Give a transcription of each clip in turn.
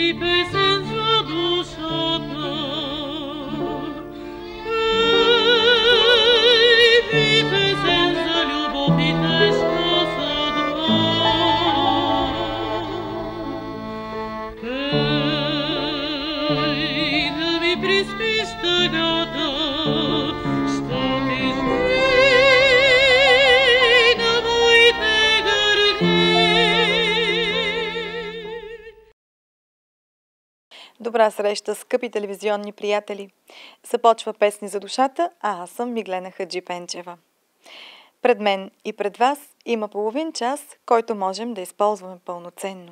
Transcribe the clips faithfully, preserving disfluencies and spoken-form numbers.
Добра среща, скъпи телевизионни приятели! Започва Песни за душата, а аз съм Миглена Хаджипенчева. Пред мен и пред вас има половин час, който можем да използваме пълноценно.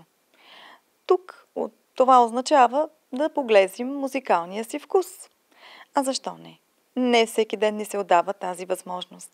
Тук от това означава да поглезим музикалния си вкус. А защо не? Не всеки ден ни се отдава тази възможност.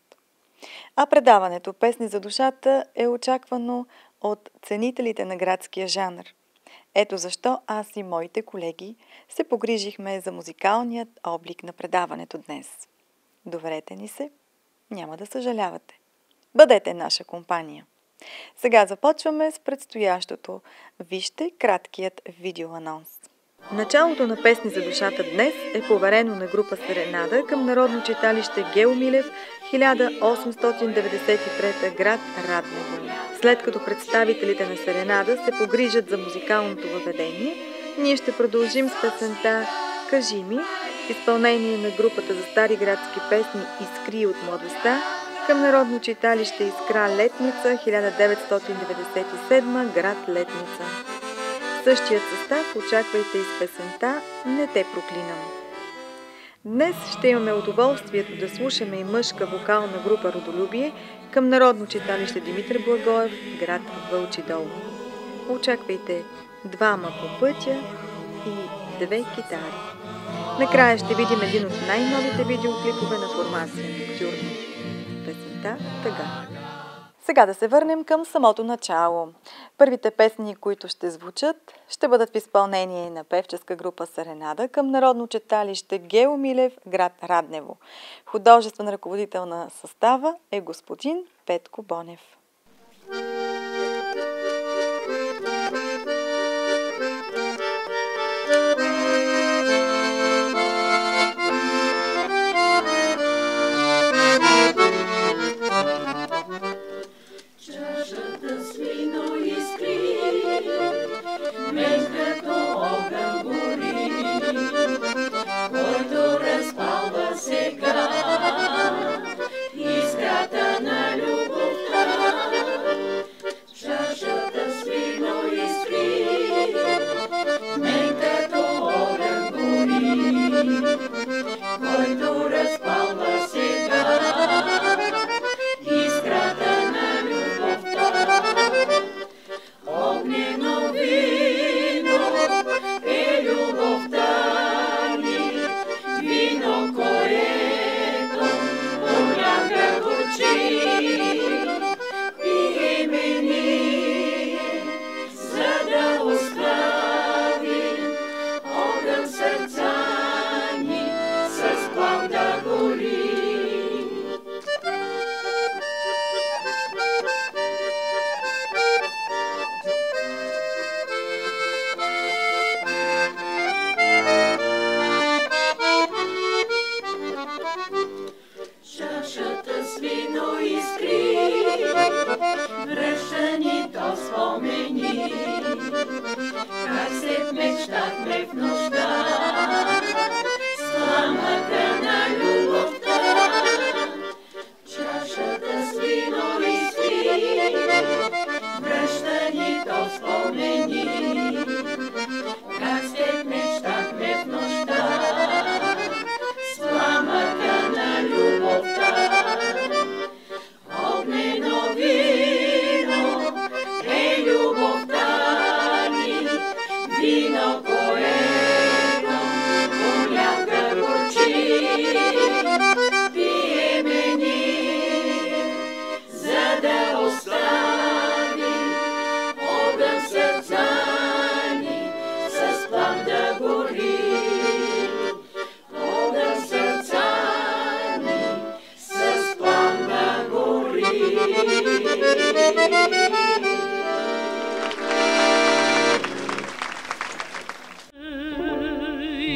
А предаването Песни за душата е очаквано от ценителите на градския жанр. Ето защо аз и моите колеги се погрижихме за музикалният облик на предаването днес. Доверете ни се, няма да съжалявате. Бъдете наша компания. Сега започваме с предстоящото. Вижте краткият видеоанонс. Началото на Песни за душата днес е поверено на група Серенада към Народно читалище Гео Милев, хиляда осемстотин деветдесет и трета, град Раднево. След като представителите на Серенада се погрижат за музикалното въведение, ние ще продължим с песента «Кажи ми» в изпълнение на групата за стари градски песни «Искри от младостта» към Народно читалище Искра Летница, хиляда деветстотин деветдесет и седма, град Летница. В същият състав очаквайте и с песента «Не те проклинам». Днес ще имаме удоволствието да слушаме и мъжка вокална група Родолюбие към Народно читалище Димитър Благоев, град Вълчи дол. Очаквайте двама по пътя и две китари. Накрая ще видим един от най-новите видеоклипове на формация Ноктюрно. Песента «Тъга». Сега да се върнем към самото начало. Първите песни, които ще звучат, ще бъдат в изпълнение на певческа група Серенада към Народно читалище Гео Милев, град Раднево. Художествен ръководител на състава е господин Петко Бонев.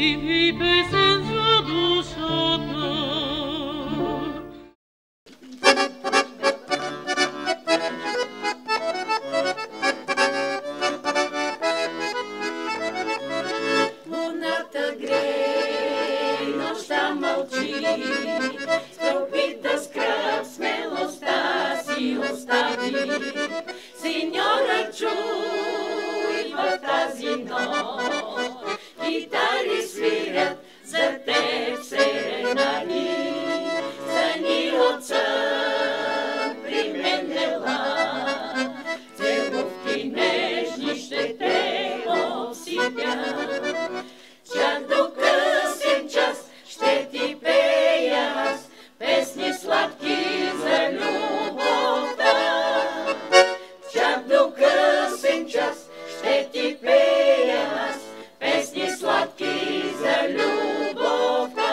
и песен за душата. Луната грей, нощта мълчи, с пропита скръб смелостта си остави. Синьора, чуй в тази нощ, китари свирят за теб серенади. Стани от сън, при мен ела, целувки нежни ще те обсипя. Чак до късен час ще ти пея аз песни сладки за любовта. Чак до късен час ще ти пея аз песни сладки за любовта.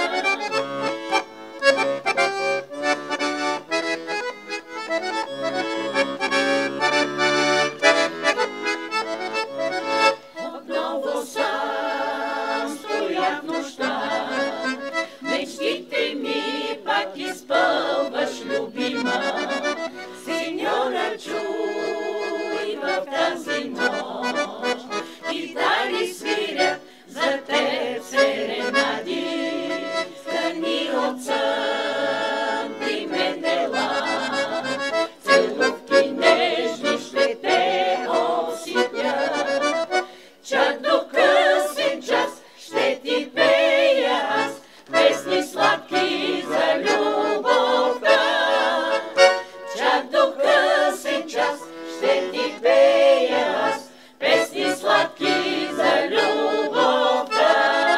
Отново сам стоя в нощта, мечтите ми пак изпълваш, любима. Синьора, чуй в тази нощ, китари свирят за теб серенади. Стани от сън, при мен ела, целувки нежни ще те обсипя. Чак до късен час ще ти пея аз песни сладки за любовта. Чак до късен час ще ти пея аз песни сладки за любовта.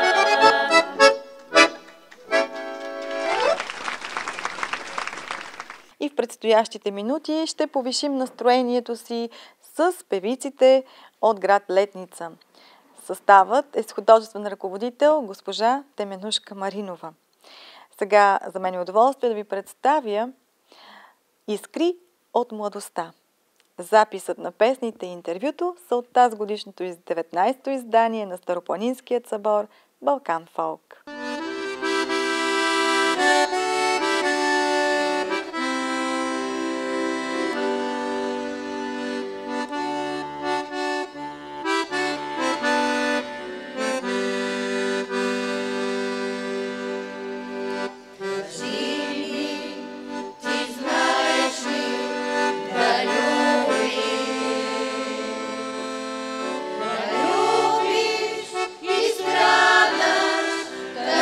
И в предстоящите минути ще повишим настроението си с певиците от град Летница. Съставът е с художествен ръководител госпожа Теменушка Маринова. Сега за мен е удоволствие да ви представя "Искри от младостта". Записът на песните и интервюто са от тази годишното деветнайсето издание на Старопланинският събор Балкан Фолк. Да любиш и страдаш,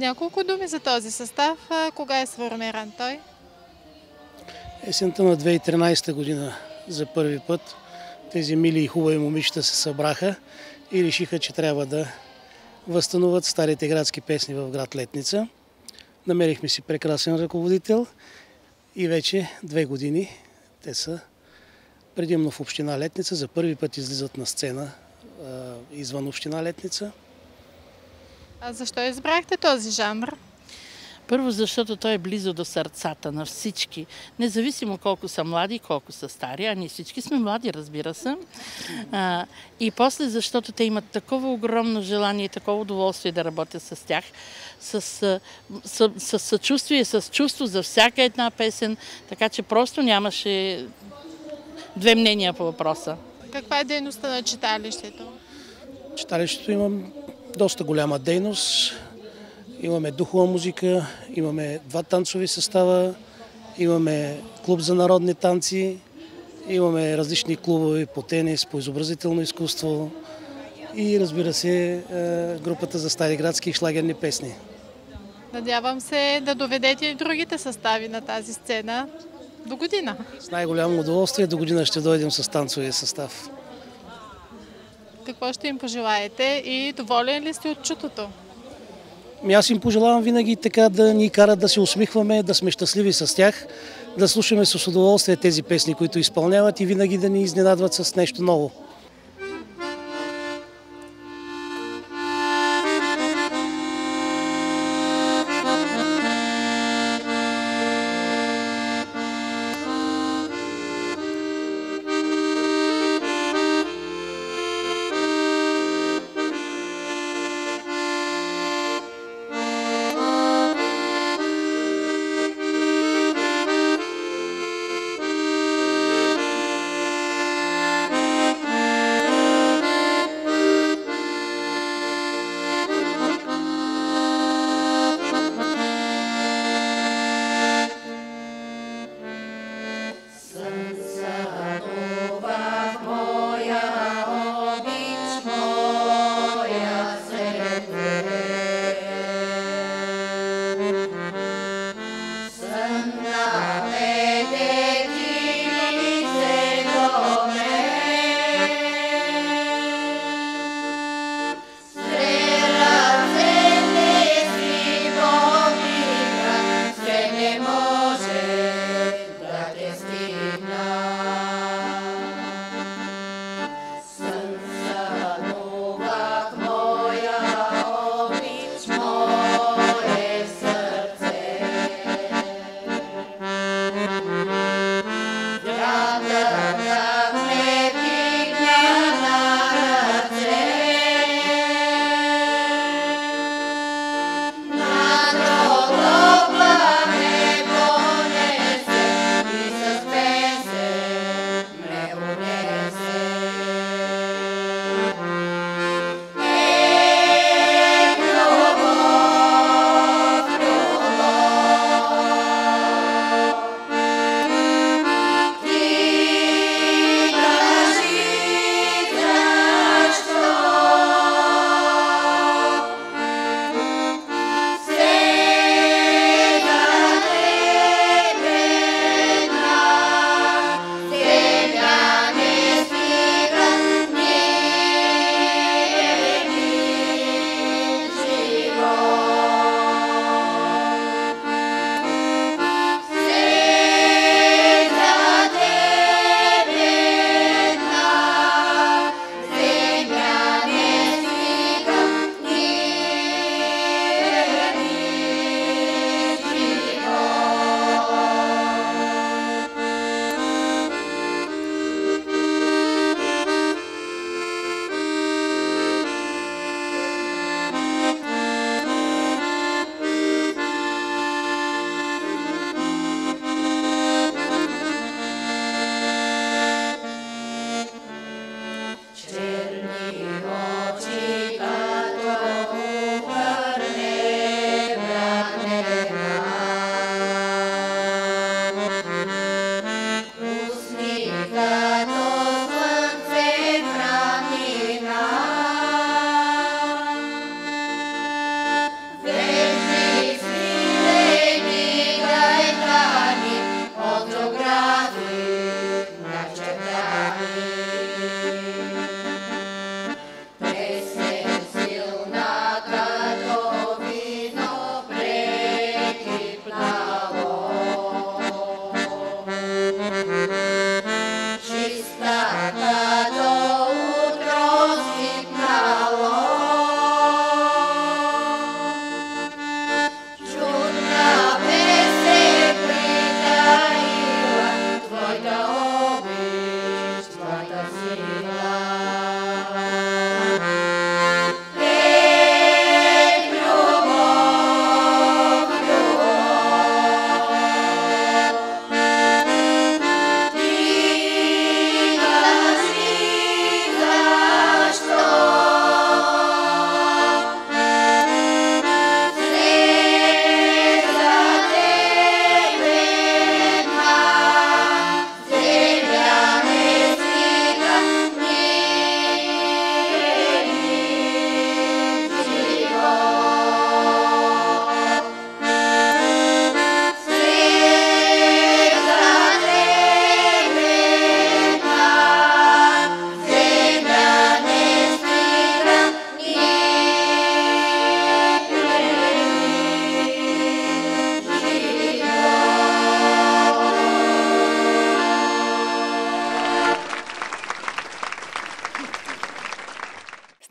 няколко думи за този състав. Кога е сформиран той? Есента на две хиляди и тринадесета година за първи път тези мили и хубави момичета се събраха и решиха, че трябва да възстановят старите градски песни в град Летница. Намерихме си прекрасен ръководител и вече две години те са предимно в община Летница. За първи път излизат на сцена а, извън община Летница. А защо избрахте този жанр? Първо, защото той е близо до сърцата на всички, независимо колко са млади, колко са стари, а ние всички сме млади, разбира се. А, и после, защото те имат такова огромно желание и такова удоволствие да работят с тях, с, с, с, с съчувствие, с чувство за всяка една песен, така че просто нямаше две мнения по въпроса. Каква е дейността на читалището? Читалището има доста голяма дейност. Имаме духова музика, имаме два танцови състава, имаме клуб за народни танци, имаме различни клубове по тенис, по изобразително изкуство и, разбира се, групата за стари градски и шлагерни песни. Надявам се да доведете и другите състави на тази сцена до година. С най-голямо удоволствие до година ще дойдем с танцовия състав. Какво ще им пожелаете и доволен ли сте от чутото? Аз им пожелавам винаги така да ни карат да се усмихваме, да сме щастливи с тях, да слушаме с удоволствие тези песни, които изпълняват и винаги да ни изненадват с нещо ново.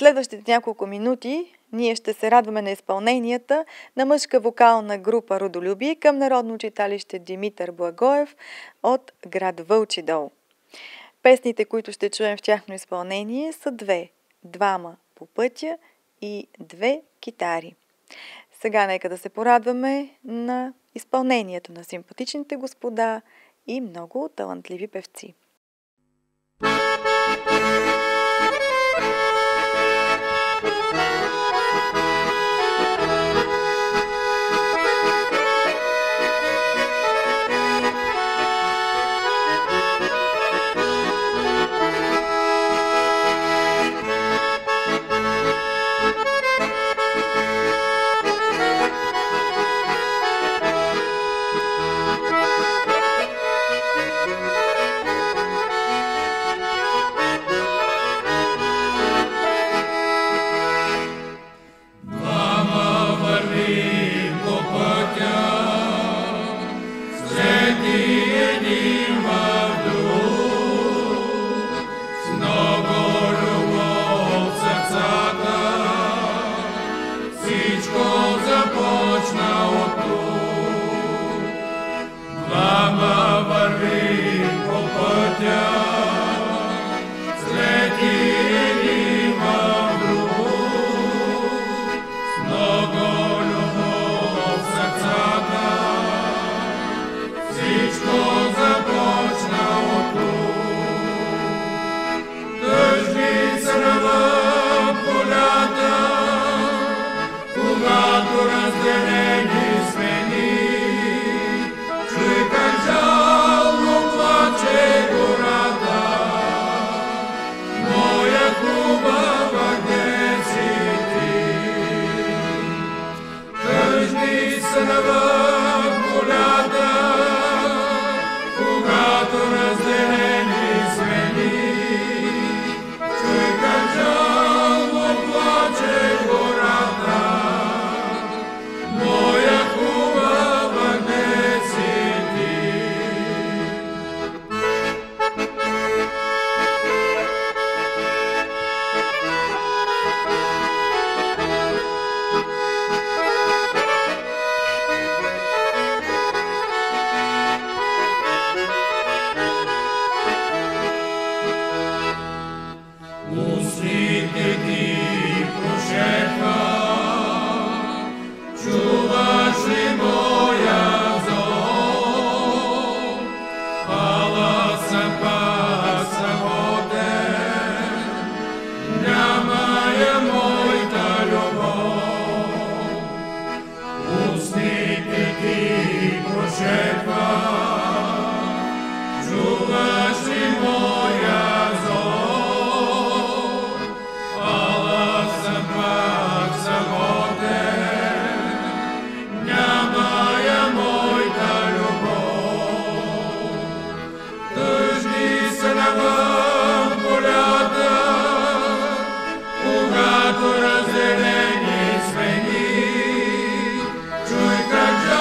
следващите няколко минути ние ще се радваме на изпълненията на мъжка вокална група Родолюбие към Народно читалище Димитър Благоев от град Вълчи дол. Песните, които ще чуем в тяхно изпълнение, са две – Двама по пътя и Две китари. Сега нека да се порадваме на изпълнението на симпатичните господа и много талантливи певци.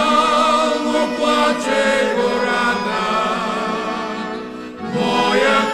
Моя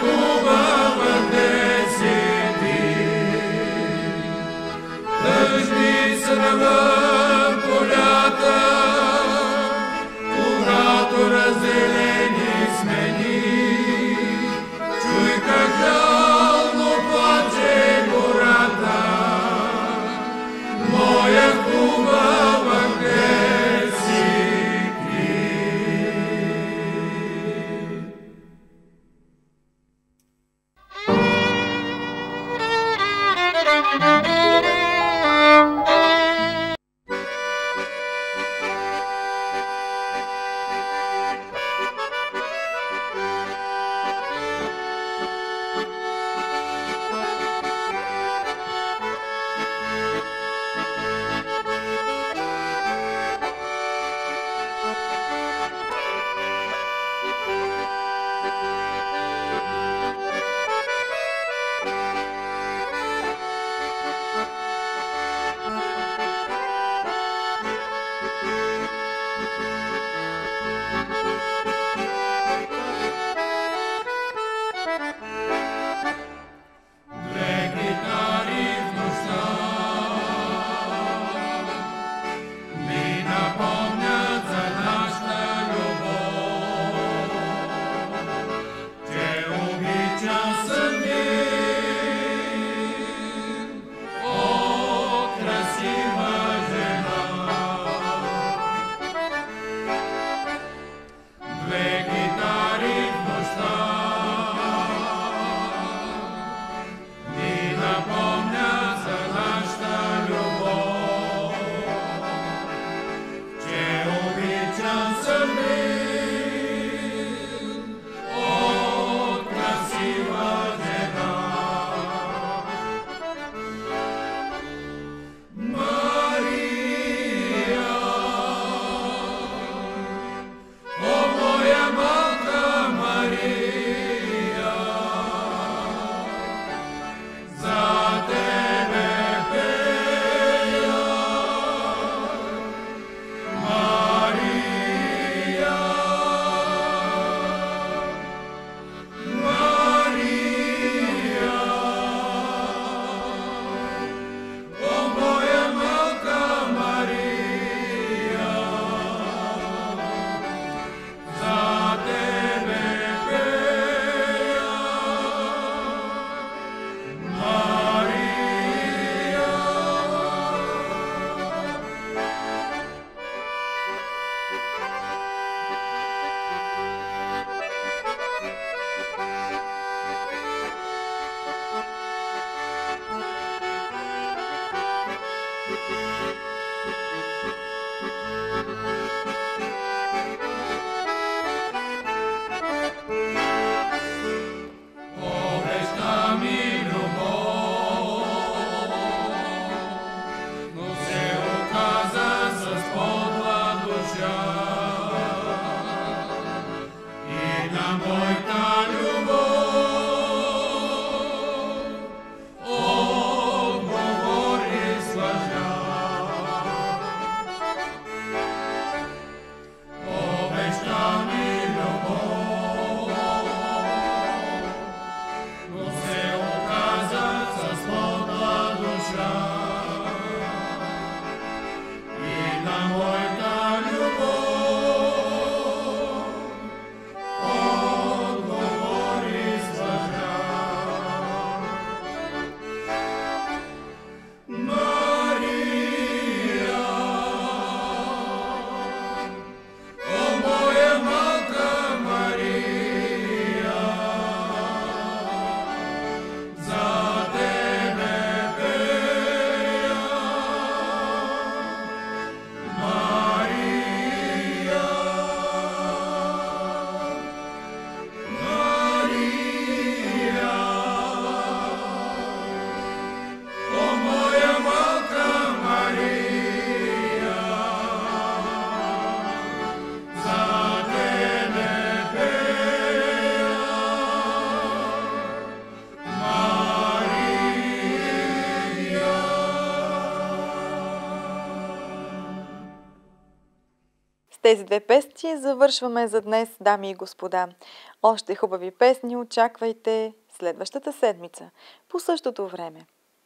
тези две песни завършваме за днес, дами и господа. Още хубави песни очаквайте следващата седмица, по същото време.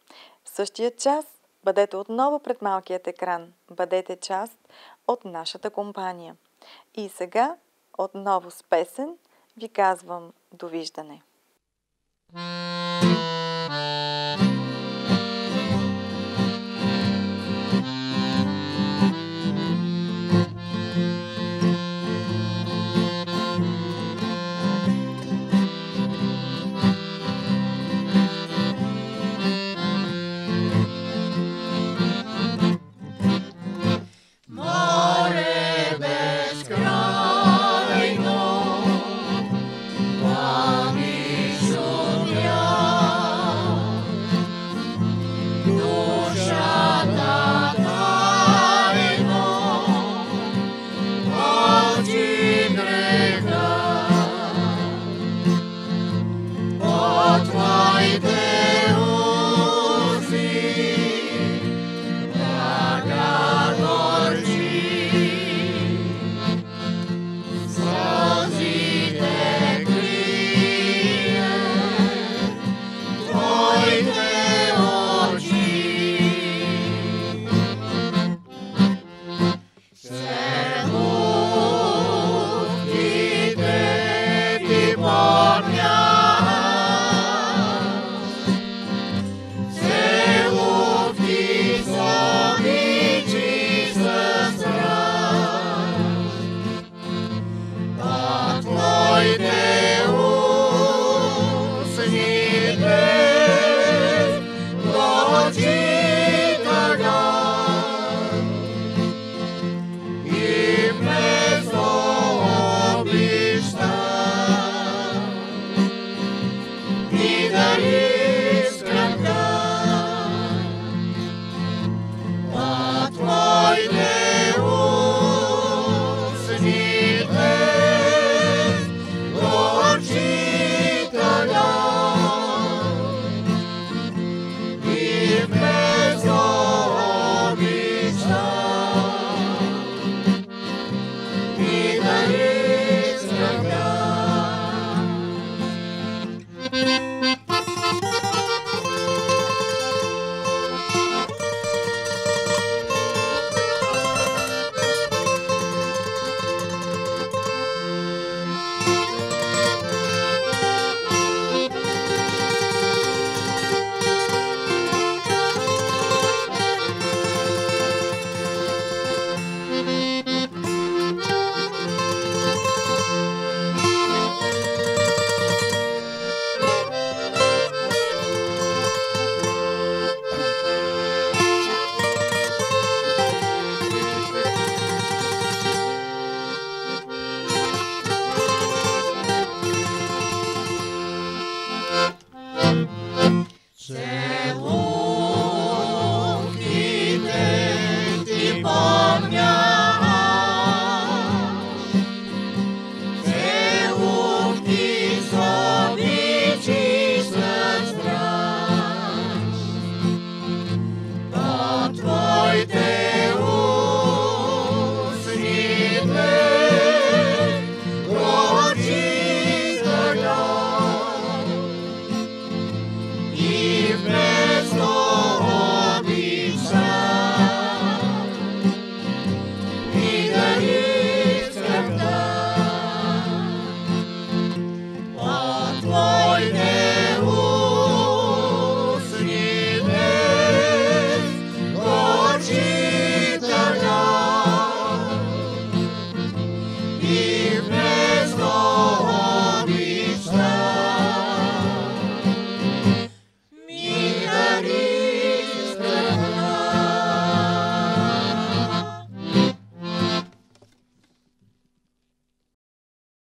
В същия час бъдете отново пред малкият екран. Бъдете част от нашата компания. И сега, отново с песен, ви казвам довиждане. Vida